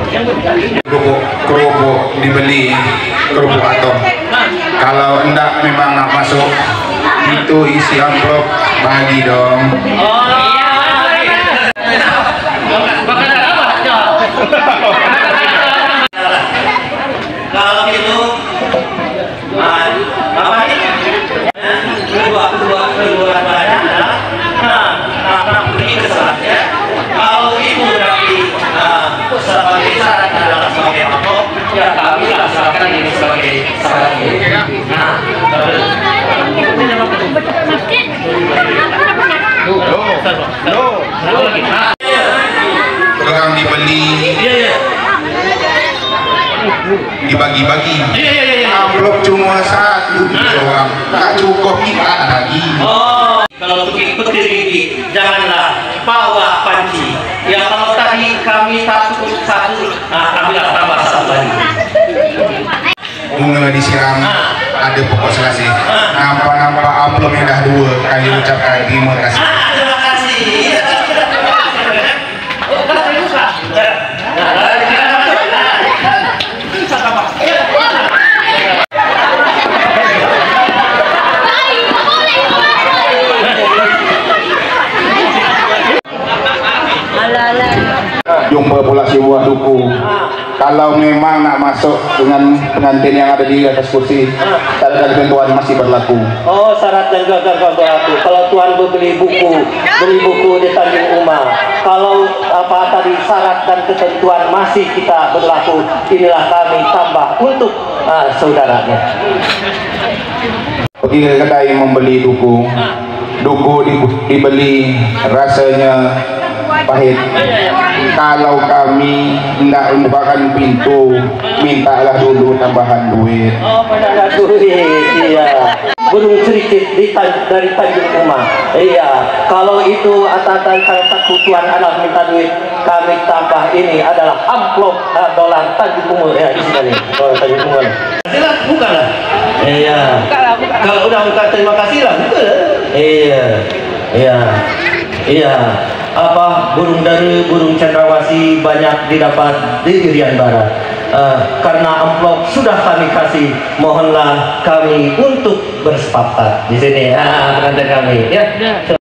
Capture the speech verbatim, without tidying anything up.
kerupuk kerupuk dibeli kerupuk atom. Kalau enggak memang nak masuk itu isi amplop bagi dong. Kalau itu apa ini? Kedua kedua kedua banyak adalah nah ini kesalahannya. Kalau itu berarti sebagai syarat adalah sebagai amplop, ya kami laksanakan ini sebagai syarat ini. Nah, Orang dibeli, dibagi-bagi. Amplop cuma satu doang, tak cukup kita lagi. Oh, kalau untuk ikut diri janganlah bawa panci. Ya kalau tadi kami satu satu, nah kami tambah satu lagi. Bunga disiram, ada pokok selasih. Nampak-nampak amplop yang dah dua kali ucapkan terima kasih. Terima kasih. Jumpa pula si buah duku. Kalau memang nak masuk dengan pengantin yang ada di atas kursi, syarat dan ketentuan masih berlaku. Oh, syarat dan ketentuan berlaku. Kalau tuan beli buku, beli buku di Tanjung Uma. Kalau apa tadi syarat dan ketentuan masih kita berlaku, inilah kami tambah untuk uh, saudaranya. Pergi ke kedai membeli duku, duku di, dibeli rasanya pahit. Kalau kami hendak membukakan pintu, mintalah dulu tambahan duit. Oh, tambahan duit, iya. Belum sedikit di dari Tanjung Uma. Iya, kalau itu atas kebutuhan anak minta duit, kami tambah ini adalah amplop uh, dolar Tanjung Uma ya di sini. Dolar Tanjung Uma. Silah, bukanlah. Iya. Kalau udah bukan terima kasih lah, bukan. Iya, iya, iya. Apa burung dari burung cendrawasih banyak didapat di Irian Barat. Uh, karena amplop sudah kami kasih, mohonlah kami untuk bersepakat di sini. Ah, pengantin kami ya.